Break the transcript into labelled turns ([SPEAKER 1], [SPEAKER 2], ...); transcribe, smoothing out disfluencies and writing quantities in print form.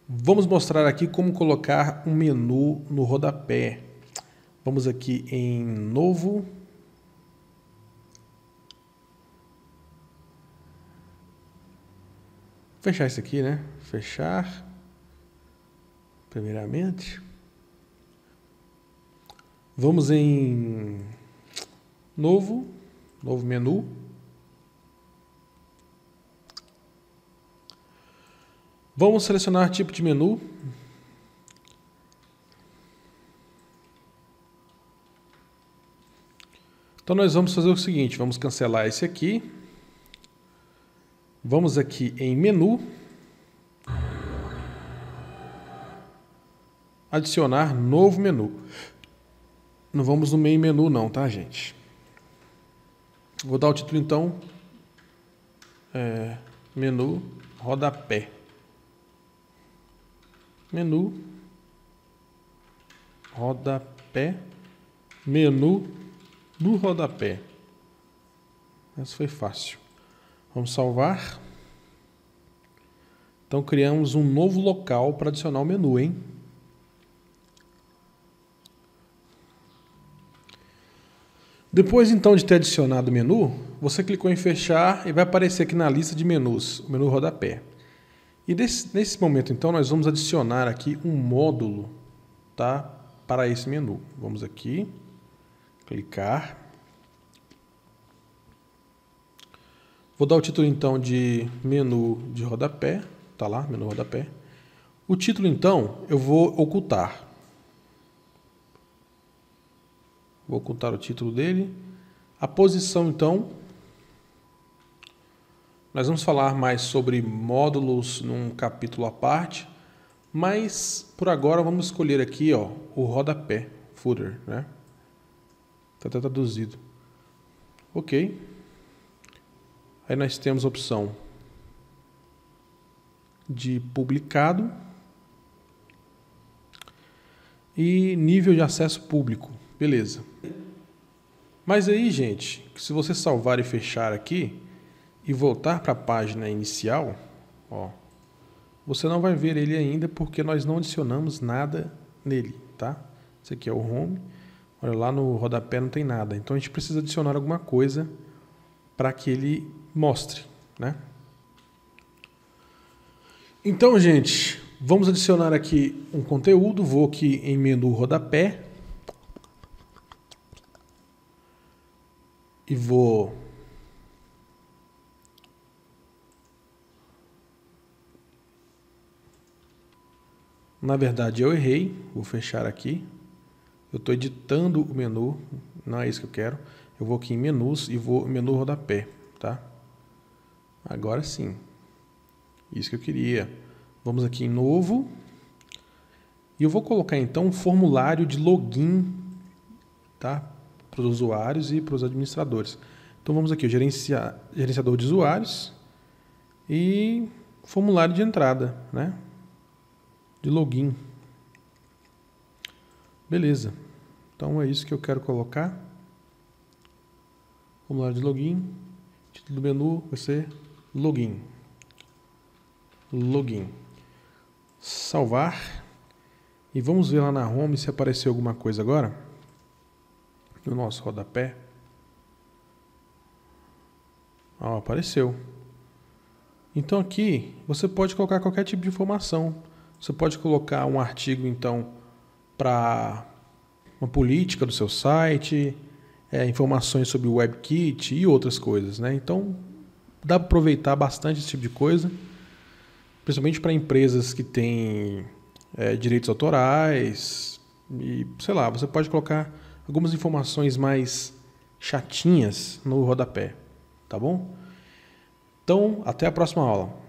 [SPEAKER 1] Vamos mostrar aqui como colocar um menu no rodapé. Vamos aqui em Novo. Fechar isso aqui, né? Fechar. Primeiramente. Vamos em Novo menu. Vamos selecionar tipo de menu. Então nós vamos fazer o seguinte, vamos cancelar esse aqui. Vamos aqui em menu. Adicionar novo menu. Não vamos no main menu não, tá, gente? Vou dar o título então. Menu rodapé. Menu rodapé. Menu no rodapé. Essa foi fácil. Vamos salvar. Então criamos um novo local para adicionar o menu, hein? Depois então de ter adicionado o menu, você clicou em fechar e vai aparecer aqui na lista de menus, o menu rodapé. E nesse momento então nós vamos adicionar aqui um módulo, tá, para esse menu. Vamos aqui, clicar. Vou dar o título então de menu de rodapé, tá lá, menu rodapé. O título então eu vou ocultar. Vou ocultar o título dele. A posição, então, nós vamos falar mais sobre módulos num capítulo à parte, mas por agora vamos escolher aqui, ó, o rodapé, footer, né? Está traduzido. Ok. Aí nós temos a opção de publicado e nível de acesso público. Beleza. Mas aí, gente, se você salvar e fechar aqui e voltar para a página inicial, ó, você não vai ver ele ainda porque nós não adicionamos nada nele, tá? Esse aqui é o home. Olha, lá no rodapé não tem nada. Então a gente precisa adicionar alguma coisa para que ele mostre, né? Então, gente, vamos adicionar aqui um conteúdo. Vou aqui em menu rodapé. E vou na verdade eu errei, vou fechar aqui. Eu estou editando o menu, não é isso que eu quero. Eu vou aqui em menus e vou em menu rodapé, tá? Agora sim, isso que eu queria. Vamos aqui em novo e eu vou colocar então um formulário de login, tá? Para os usuários e para os administradores. Então vamos aqui, o gerenciador de usuários e formulário de entrada, né? De login. Beleza. Então é isso que eu quero colocar. Formulário de login. Título do menu vai ser login. Login. Salvar. E vamos ver lá na home se apareceu alguma coisa agora. No nosso rodapé. Ó, apareceu. Então aqui você pode colocar qualquer tipo de informação. Você pode colocar um artigo então para uma política do seu site, informações sobre o WebKit e outras coisas, né? Então dá para aproveitar bastante esse tipo de coisa, principalmente para empresas que têm direitos autorais e sei lá, você pode colocar algumas informações mais chatinhas no rodapé, tá bom? Então, até a próxima aula.